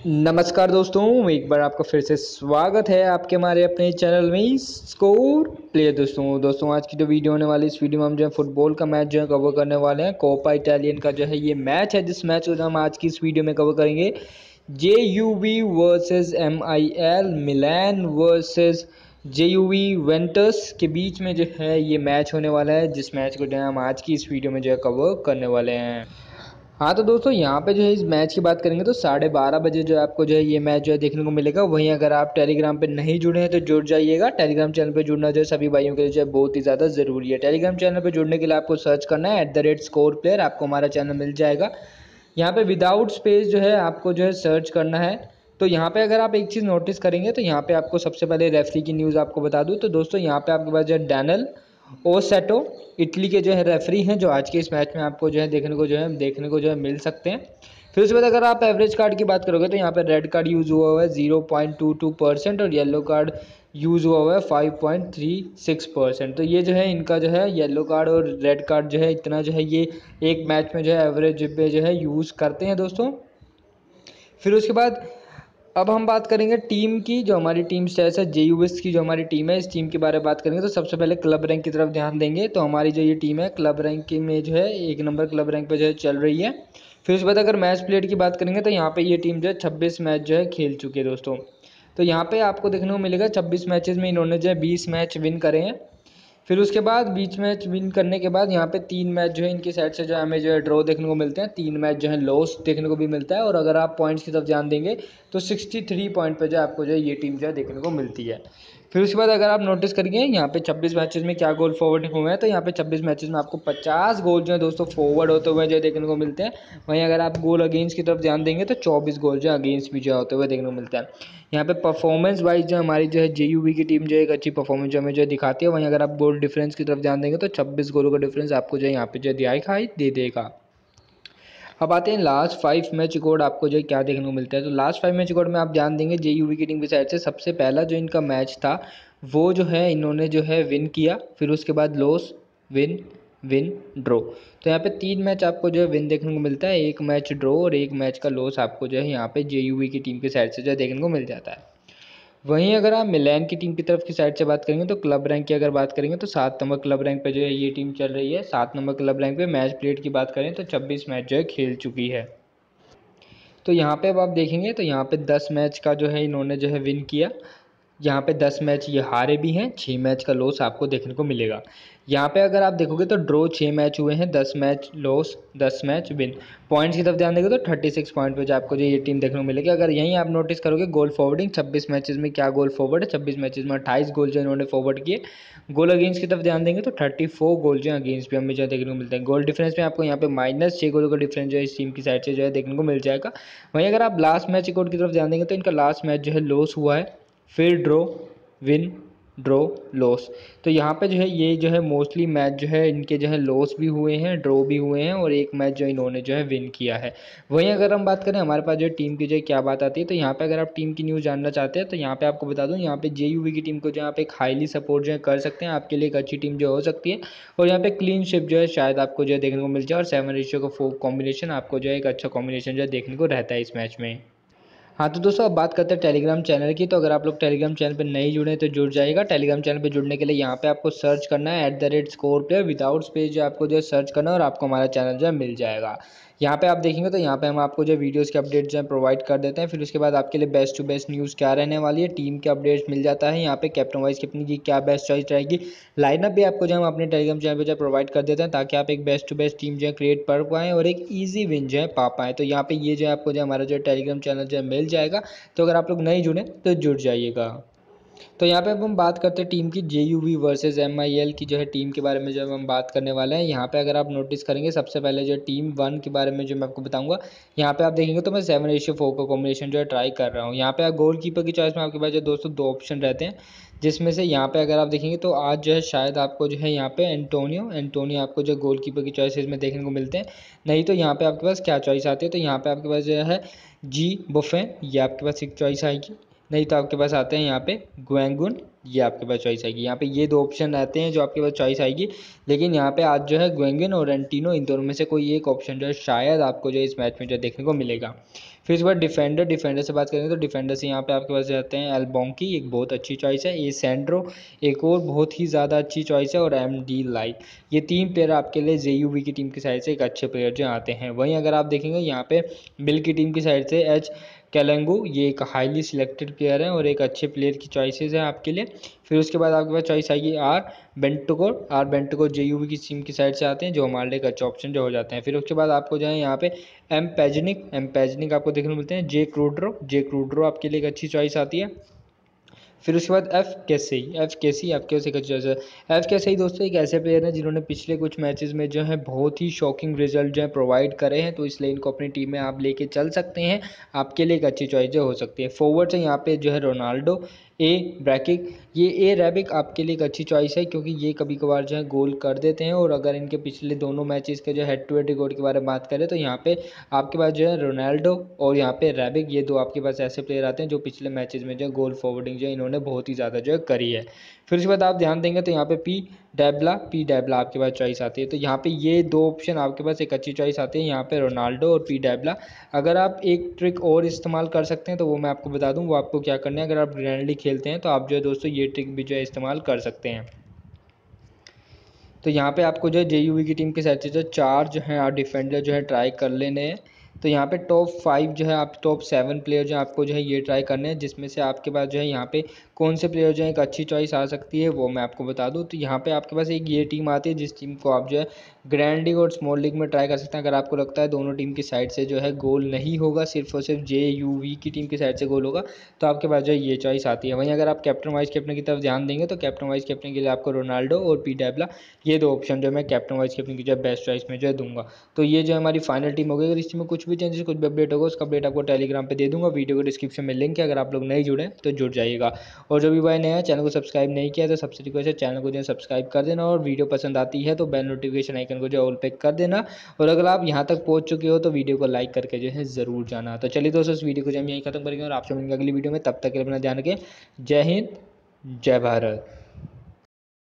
नमस्कार दोस्तों, एक बार आपका फिर से स्वागत है आपके हमारे अपने चैनल में स्कोर प्लेयर। दोस्तों आज की जो वीडियो होने वाली इस वीडियो में हम जो है फुटबॉल का मैच जो है कवर करने वाले हैं। कोपा इटालियन का जो है ये मैच है, जिस मैच को हम आज की इस वीडियो में कवर करेंगे। JUV versus MIL, Milan versus JUV Ventus के बीच में जो है ये मैच होने वाला है, जिस मैच को जो है हम आज की इस वीडियो में जो है कवर करने वाले हैं। हाँ तो दोस्तों यहाँ पे जो है इस मैच की बात करेंगे तो 12:30 बजे जो है आपको जो है ये मैच जो है देखने को मिलेगा। वहीं अगर आप टेलीग्राम पे नहीं जुड़े हैं तो जुड़ जाइएगा। टेलीग्राम चैनल पे जुड़ना जो है सभी भाइयों के लिए जो है बहुत ही ज़्यादा ज़रूरी है। टेलीग्राम चैनल पे जुड़ने के लिए आपको सर्च करना है @score player, आपको हमारा चैनल मिल जाएगा। यहाँ पे विदाउट स्पेस जो है आपको जो है सर्च करना है। तो यहाँ पे अगर आप एक चीज़ नोटिस करेंगे तो यहाँ पे आपको सबसे पहले रेफरी की न्यूज़ आपको बता दूँ तो दोस्तों यहाँ पे आपके पास जो है डैनियल ओसेटो इटली के जो है रेफरी हैं, जो आज के इस मैच में आपको जो है देखने को जो है मिल सकते हैं। फिर उसके बाद अगर आप एवरेज कार्ड की बात करोगे तो यहाँ पे रेड कार्ड यूज़ हुआ हुआ है 0.22% और येलो कार्ड यूज़ हुआ हुआ है 5.36%। तो ये जो है इनका जो है येलो कार्ड और रेड कार्ड जो है इतना जो है ये एक मैच में जो है एवरेज पे जो है यूज़ करते हैं दोस्तों। फिर उसके बाद अब हम बात करेंगे टीम की, जो हमारी टीम स्टेटस है JUS की, जो हमारी टीम है इस टीम के बारे में बात करेंगे तो सबसे पहले क्लब रैंक की तरफ ध्यान देंगे। तो हमारी जो ये टीम है क्लब रैंक में जो है 1 नंबर क्लब रैंक पे जो है चल रही है। फिर उसके बाद अगर मैच प्लेड की बात करेंगे तो यहाँ पे ये टीम जो है 26 मैच जो है खेल चुकी है दोस्तों। तो यहाँ पे आपको देखने को मिलेगा 26 मैचेस में इन्होंने जो है 20 मैच विन करे हैं। फिर उसके बाद बीच मैच विन करने के बाद यहाँ पे 3 मैच जो है इनकी साइड से जो हमें जो है ड्रॉ देखने को मिलते हैं, 3 मैच जो है लॉस देखने को भी मिलता है। और अगर आप पॉइंट्स की तरफ ध्यान देंगे तो 63 पॉइंट पे जो आपको जो है ये टीम जो है देखने को मिलती है। फिर उसके बाद अगर आप नोटिस करिए यहाँ पे 26 मैचेस में क्या गोल फॉरवर्ड हुए हैं, तो यहाँ पे 26 मैचेस में आपको 50 गोल जो है दोस्तों फॉरवर्ड होते हुए जो देखने को मिलते हैं। वहीं अगर आप गोल अगेंस्ट की तरफ ध्यान देंगे तो 24 गोल जो अगेंस्ट भी जो होते हुए देखने को मिलता है। यहाँ पे परफॉर्मेंस वाइज जो हमारी जो है JUV की टीम जो है एक अच्छी परफॉर्मेंस जो हमें जो दिखाती है। वहीं अगर आप गोल डिफरेंस की तरफ ध्यान देंगे तो 26 गोलों का डिफरेंस आपको जो है यहाँ पे जो दिखाई दे देगा। अब आते हैं लास्ट 5 मैच रिकॉर्ड आपको जो है क्या देखने को मिलता है। तो लास्ट 5 मैच रिकॉर्ड में आप ध्यान देंगे JUV की टीम की साइड से सबसे पहला जो इनका मैच था वो जो है इन्होंने जो है विन किया। फिर उसके बाद लॉस, विन, विन, ड्रॉ। तो यहाँ पे 3 मैच आपको जो है विन देखने को मिलता है, 1 मैच ड्रॉ और 1 मैच का लॉस आपको जो है यहाँ पे JUV की टीम की साइड से जो है देखने को मिल जाता है। वहीं अगर आप मिलान की टीम की तरफ की साइड से बात करेंगे तो क्लब रैंक की अगर बात करेंगे तो 7 नंबर क्लब रैंक पे जो है ये टीम चल रही है। 7 नंबर क्लब रैंक पे मैच प्लेट की बात करें तो 26 मैच जो है खेल चुकी है। तो यहाँ पे अब आप देखेंगे तो यहाँ पे 10 मैच का जो है इन्होंने जो है विन किया। यहाँ पे 10 मैच ये हारे भी हैं, 6 मैच का लॉस आपको देखने को मिलेगा। यहाँ पे अगर आप देखोगे तो ड्रॉ 6 मैच हुए हैं, 10 match loss, 10 match win. Points की तरफ ध्यान देंगे तो 36 पॉइंट पे जो आपको जो ये टीम देखने को मिलेगी। अगर यहीं आप नोटिस करोगे गोल फॉरवर्डिंग 26 मैचेस में क्या गोल फॉरवर्ड है, 26 मैचेस में 28 गोल जो इन्होंने फॉरवर्ड किए। गोल अगेंस्ट की तरफ ध्यान देंगे तो 34 गोल जो अगेंस्ट भी हमें जो देखने को मिलते हैं। गोल डिफरेंस में आपको यहाँ पे -6 गोलों का डिफरेंस जो है इस टीम की साइड से जो है देखने को मिल जाएगा। वहीं अगर आप लास्ट मैच रिकॉर्ड की तरफ ध्यान देंगे तो इनका लास्ट मैच जो है लॉस हुआ है, फिर ड्रॉ, विन, ड्रॉ, लॉस। तो यहाँ पे जो है ये जो है मोस्टली मैच जो है इनके जो है लॉस भी हुए हैं, ड्रॉ भी हुए हैं और 1 मैच जो इन्होंने जो है विन किया है। वहीं अगर हम बात करें हमारे पास जो टीम की जो क्या बात आती है, तो यहाँ पे अगर आप टीम की न्यूज़ जानना चाहते हैं तो यहाँ पे आपको बता दूँ, यहाँ पे JUV की टीम को जो यहाँ पे एक हाईली सपोर्ट जो है कर सकते हैं, आपके लिए एक अच्छी टीम जो हो सकती है। और यहाँ पे क्लीन शिप जो है शायद आपको जो है देखने को मिल जाए और 7-4 कॉम्बिनेशन आपको जो है एक अच्छा कॉम्बिनेशन जो है देखने को रहता है इस मैच में। हाँ तो दोस्तों अब बात करते हैं टेलीग्राम चैनल की। तो अगर आप लोग टेलीग्राम चैनल पर नहीं जुड़े तो जुड़ जाइएगा। टेलीग्राम चैनल पे जुड़ने के लिए यहाँ पे आपको सर्च करना है @score player, विदाउट स्पेस जो आपको जो है सर्च करना है और आपको हमारा चैनल जो है मिल जाएगा। यहाँ पे आप देखेंगे तो यहाँ पे हम आपको जो वीडियोस के अपडेट जो है प्रोवाइड कर देते हैं। फिर उसके बाद आपके लिए बेस्ट टू बेस्ट न्यूज़ क्या रहने वाली है, टीम के अपडेट्स मिल जाता है। यहाँ पे कैप्टन वाइस कैप्टन की क्या बेस्ट चॉइस रहेगी, लाइनअप भी आपको जो हम अपने टेलीग्राम चैनल पर जो प्रोवाइड कर देते हैं ताकि आप एक बेस्ट टू बेस्ट टीम जो है क्रिएट कर पाएँ और एक ईजी विन जो है पा पाएँ। तो यहाँ पे ये जो है आपको जो हमारा जो टेलीग्राम चैनल जो है मिल जाएगा। तो अगर आप लोग नहीं जुड़े तो जुड़ जाइएगा। तो यहाँ पे अब हम बात करते हैं टीम की JUV वर्सेस MIL की जो है टीम के बारे में जब हम बात करने वाले हैं। यहाँ पे अगर आप नोटिस करेंगे सबसे पहले जो टीम 1 के बारे में जो मैं आपको बताऊंगा, यहाँ पे आप देखेंगे तो मैं 7-4 का कॉम्बिनेशन जो है ट्राई कर रहा हूँ। यहाँ पे आप गोल कीपर की चॉइस में आपके पास जो दोस्तों 2 ऑप्शन रहते हैं, जिसमें से यहाँ पे अगर आप देखेंगे तो आज जो है शायद आपको जो है यहाँ पे एंटोनियो आपको जो गोल कीपर की चॉइसेस में देखने को मिलते हैं। नहीं तो यहाँ पे आपके पास क्या चॉइस आती है, तो यहाँ पे आपके पास जो है जी बुफेन, ये आपके पास एक चॉइस आएगी। नहीं तो आपके पास आते हैं यहाँ पे ग्वेंगुन, ये आपके पास चॉइस आएगी। यहाँ पे ये 2 ऑप्शन रहते हैं जो आपके पास चॉइस आएगी। लेकिन यहाँ पे आज जो है ग्वेंगुन और एंटिनो, इन दोनों में से कोई एक ऑप्शन जो है शायद आपको जो इस मैच में जो देखने को मिलेगा। फिर उसके बाद डिफेंडर से बात करेंगे तो डिफेंडर से यहाँ पे आपके पास जाते हैं एल्बोंकी, एक बहुत अच्छी चॉइस है। ए सैंड्रो एक और बहुत ही ज़्यादा अच्छी चॉइस है। और एम डी लाइट, ये 3 प्लेयर आपके लिए JUV की टीम की साइड से एक अच्छे प्लेयर जो आते हैं। वहीं अगर आप देखेंगे यहाँ पे मिल की टीम की साइड से एच कैलेंगू, ये एक हाईली सिलेक्टेड प्लेयर है और एक अच्छे प्लेयर की चॉइसेस है आपके लिए। फिर उसके बाद आपके पास चॉइस आएगी आर बेंटोकोर JUV की टीम की साइड से आते हैं, जो हमारे लिए एक अच्छा ऑप्शन जो हो जाते हैं। फिर उसके बाद आपको जो है यहाँ पे एम पैजनिक आपको देखने को मिलते हैं। जे क्रूड्रो आपके लिए एक अच्छी चॉइस आती है। फिर उसके बाद एफ केसी आपके से एफ केसी दोस्तों एक ऐसे प्लेयर हैं जिन्होंने पिछले कुछ मैचेस में जो है बहुत ही शॉकिंग रिजल्ट जो है प्रोवाइड करे हैं, तो इसलिए इनको अपनी टीम में आप लेके चल सकते हैं। आपके लिए एक अच्छी चॉइस जो हो सकती है। फॉरवर्ड से यहाँ पे जो है रोनाल्डो, ए रैबिक आपके लिए एक अच्छी चॉइस है, क्योंकि ये कभी कभार जो है गोल कर देते हैं। और अगर इनके पिछले दोनों मैचेस के जो हेड टू हेड रिकॉर्ड के बारे में बात करें तो यहाँ पे आपके पास जो है रोनाल्डो और यहाँ पे रैबिक, ये दो आपके पास ऐसे प्लेयर आते हैं जो पिछले मैचेस में जो गोल फॉरवर्डिंग जो इन्होंने बहुत ही ज़्यादा जो है करी है। फिर उसके बाद आप ध्यान देंगे तो यहाँ पे पी डैबला आपके पास चॉइस आती है। तो यहाँ पे ये दो ऑप्शन आपके पास एक अच्छी चॉइस आती है, यहाँ पे रोनाल्डो और पी डैबला। अगर आप एक ट्रिक और इस्तेमाल कर सकते हैं तो वो मैं आपको बता दूं, वो आपको क्या करना है। अगर आप ग्रैंडली खेलते हैं तो आप जो है दोस्तों ये ट्रिक भी जो है इस्तेमाल कर सकते हैं। तो यहाँ पे आपको जो है JUV की टीम के साथ जो 4 जो है डिफेंडर जो है ट्राई कर लेने हैं। तो यहाँ पे टॉप 5 जो है आप टॉप 7 प्लेयर जो आपको जो है ये ट्राई करने हैं, जिसमें से आपके पास जो है यहाँ पे कौन से प्लेयर जो है एक अच्छी चॉइस आ सकती है वो मैं आपको बता दूँ। तो यहाँ पे आपके पास एक ये टीम आती है जिस टीम को आप जो है ग्रैंड लीग और स्मॉल लीग में ट्राई कर सकते हैं। अगर आपको लगता है दोनों टीम की साइड से जो है गोल नहीं होगा, सिर्फ और सिर्फ JUV की टीम की साइड से गोल होगा, तो आपके पास जो है ये चॉइस आती है। वहीं अगर आप कैप्टन वाइस कैप्टन की तरफ ध्यान देंगे तो कैप्टन वाइस कैप्टन के लिए आपको रोनाल्डो और पी डैबला, ये दो ऑप्शन जो मैं कैप्टन वाइस कैप्टन की जो है बेस्ट चॉइस में जो है दूंगा। तो ये जो हमारी फाइनल टीम हो गई। अगर इसमें कुछ भी चेंजेस कुछ भी अपडेट होगा उसका अपडेट आपको टेलीग्राम पे दे दूंगा। वीडियो को डिस्क्रिप्शन में लिंक है, अगर आप लोग नहीं जुड़े तो जुड़ जाइएगा। और जो भी भाई नया चैनल को सब्सक्राइब नहीं किया तो सबसे रिक्वेस्ट है चैनल को जो है सब्सक्राइब कर देना, और वीडियो पसंद आती है तो बेल नोटिफिकेशन आइकन को जो ऑल पे कर देना। और अगर आप यहाँ तक पहुँच चुके हो तो वीडियो को लाइक करके जो है ज़रूर जाना। तो चलिए दोस्तों, इस वीडियो को जो हम यहीं खत्म करेंगे और आपसे मिलेंगे अगली वीडियो में। तब तक के लिए अपना ध्यान रखें। जय हिंद, जय भारत।